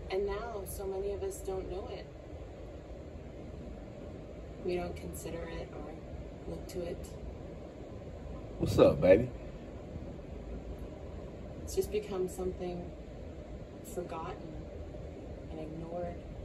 And now so many of us don't know it. We don't consider it or look to it. What's up, baby? It's just become something forgotten and ignored.